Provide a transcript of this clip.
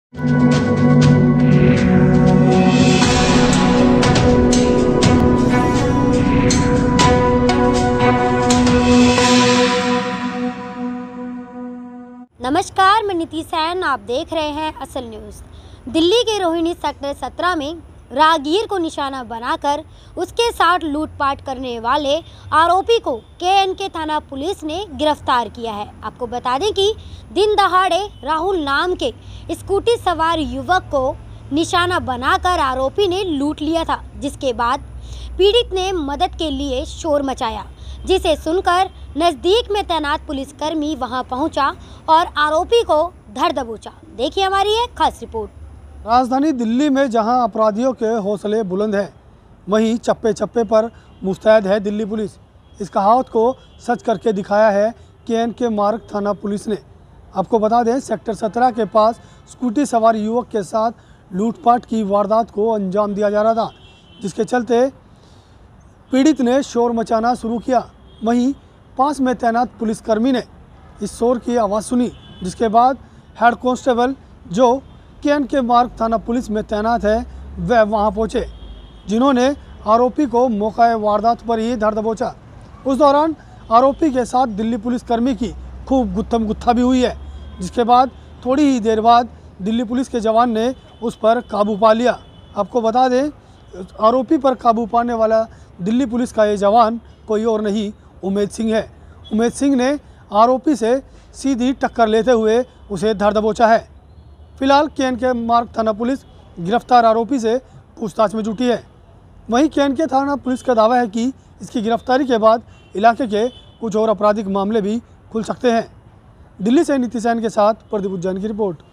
नमस्कार, मैं नीति सैन, आप देख रहे हैं असल न्यूज़। दिल्ली के रोहिणी सेक्टर 17 में राहगीर को निशाना बनाकर उसके साथ लूटपाट करने वाले आरोपी को के थाना पुलिस ने गिरफ्तार किया है। आपको बता दें कि दिन दहाड़े राहुल नाम के स्कूटी सवार युवक को निशाना बनाकर आरोपी ने लूट लिया था, जिसके बाद पीड़ित ने मदद के लिए शोर मचाया, जिसे सुनकर नज़दीक में तैनात पुलिसकर्मी वहां पहुंचा और आरोपी को धर दबोचा। देखिए हमारी एक खास रिपोर्ट। राजधानी दिल्ली में जहां अपराधियों के हौसले बुलंद हैं, वहीं चप्पे चप्पे पर मुस्तैद है दिल्ली पुलिस। इस कहावत को सच करके दिखाया है के मार्ग थाना पुलिस ने। आपको बता दें, सेक्टर 17 के पास स्कूटी सवार युवक के साथ लूटपाट की वारदात को अंजाम दिया जा रहा था, जिसके चलते पीड़ित ने शोर मचाना शुरू किया। वहीं पास में तैनात पुलिसकर्मी ने इस शोर की आवाज़ सुनी, जिसके बाद हेड कांस्टेबल जो के मार्ग थाना पुलिस में तैनात है वह वहां पहुंचे, जिन्होंने आरोपी को मौका वारदात पर ही धर दबोचा। उस दौरान आरोपी के साथ दिल्ली पुलिसकर्मी की खूब गुत्थम गुत्था भी हुई है, जिसके बाद थोड़ी ही देर बाद दिल्ली पुलिस के जवान ने उस पर काबू पा लिया। आपको बता दें, आरोपी पर काबू पाने वाला दिल्ली पुलिस का ये जवान कोई और नहीं, उमेद सिंह है। उमेद सिंह ने आरोपी से सीधी टक्कर लेते हुए उसे धर दबोचा है। फिलहाल के मार्ग थाना पुलिस गिरफ्तार आरोपी से पूछताछ में जुटी है। वहीं के थाना पुलिस का दावा है कि इसकी गिरफ्तारी के बाद इलाके के कुछ और आपराधिक मामले भी खुल सकते हैं। दिल्ली से नीति सैन के साथ प्रदीप उज्जैन की रिपोर्ट।